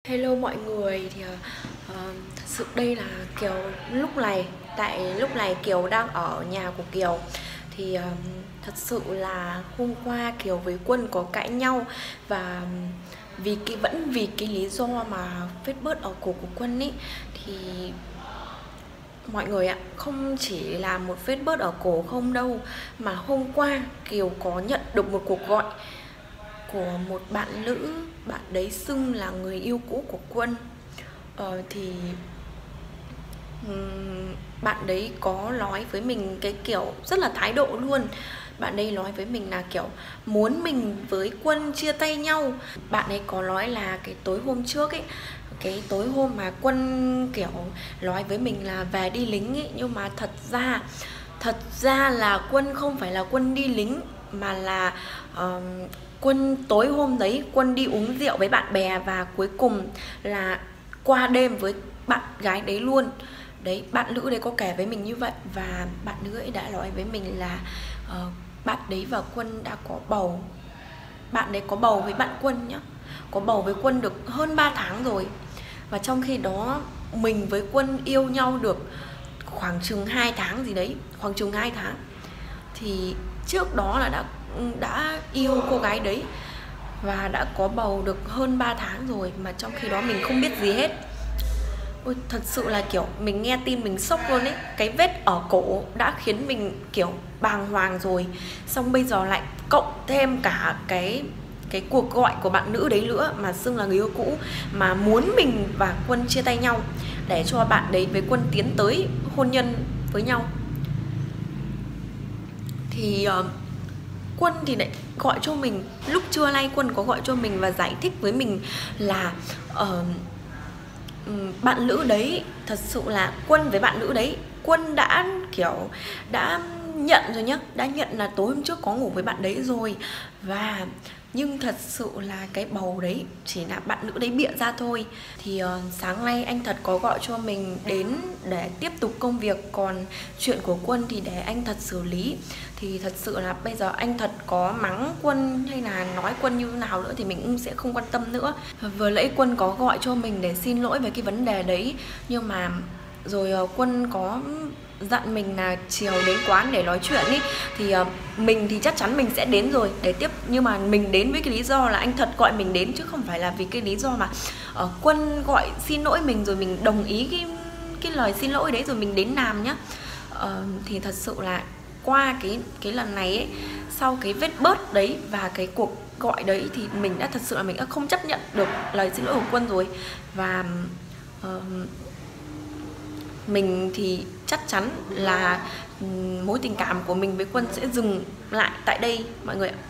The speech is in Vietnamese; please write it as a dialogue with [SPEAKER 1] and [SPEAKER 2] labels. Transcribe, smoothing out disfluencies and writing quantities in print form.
[SPEAKER 1] Hello mọi người, thật sự đây là Kiều lúc này Kiều đang ở nhà của Kiều. Thật sự là hôm qua Kiều với Quân có cãi nhau. Và vì cái lý do mà vết bớt ở cổ của Quân ý, thì mọi người ạ, không chỉ là một vết bớt ở cổ không đâu, mà hôm qua Kiều có nhận được một cuộc gọi của một bạn nữ. Bạn đấy xưng là người yêu cũ của Quân. Thì bạn đấy có nói với mình cái kiểu rất là thái độ luôn. Bạn ấy nói với mình là kiểu muốn mình với Quân chia tay nhau. Bạn ấy có nói là cái tối hôm trước ấy, cái tối hôm mà Quân kiểu nói với mình là về đi lính ấy, nhưng mà thật ra là Quân không phải là Quân đi lính, mà là Quân tối hôm đấy Quân đi uống rượu với bạn bè và cuối cùng là qua đêm với bạn gái đấy luôn. Đấy, bạn nữ đấy có kể với mình như vậy. Và bạn nữ ấy đã nói với mình là bạn đấy và Quân đã có bầu. Bạn đấy có bầu với bạn Quân nhá, có bầu với Quân được hơn 3 tháng rồi. Và trong khi đó mình với Quân yêu nhau được khoảng chừng 2 tháng gì đấy, khoảng chừng 2 tháng. Thì trước đó là đã yêu cô gái đấy và đã có bầu được hơn 3 tháng rồi, mà trong khi đó mình không biết gì hết. Ôi, thật sự là kiểu mình nghe tin mình sốc luôn ấy. Cái vết ở cổ đã khiến mình kiểu bàng hoàng rồi, xong bây giờ lại cộng thêm cả cái cuộc gọi của bạn nữ đấy nữa, mà xưng là người yêu cũ, mà muốn mình và Quân chia tay nhau để cho bạn đấy với Quân tiến tới hôn nhân với nhau. Thì Quân thì lại gọi cho mình lúc trưa nay. Quân có gọi cho mình và giải thích với mình là bạn nữ đấy, thật sự là Quân với bạn nữ đấy, Quân đã kiểu đã nhận rồi nhá, đã nhận là tối hôm trước có ngủ với bạn đấy rồi. Và nhưng thật sự là cái bầu đấy chỉ là bạn nữ đấy bịa ra thôi. Thì sáng nay anh Thật có gọi cho mình đến để tiếp tục công việc, còn chuyện của Quân thì để anh Thật xử lý. Thì thật sự là bây giờ anh Thật có mắng Quân hay là nói Quân như thế nào nữa thì mình cũng sẽ không quan tâm nữa. Vừa nãy Quân có gọi cho mình để xin lỗi về cái vấn đề đấy, nhưng mà rồi Quân có dặn mình là chiều đến quán để nói chuyện ý. Thì mình thì chắc chắn mình sẽ đến rồi để tiếp, nhưng mà mình đến với cái lý do là anh Thật gọi mình đến, chứ không phải là vì cái lý do mà Quân gọi xin lỗi mình rồi mình đồng ý cái lời xin lỗi đấy rồi mình đến làm nhá. Thì thật sự là qua cái lần này ấy, sau cái vết bớt đấy và cái cuộc gọi đấy, thì mình đã thật sự là mình đã không chấp nhận được lời xin lỗi của Quân rồi. Và mình thì chắc chắn là mối tình cảm của mình với Quân sẽ dừng lại tại đây mọi người ạ.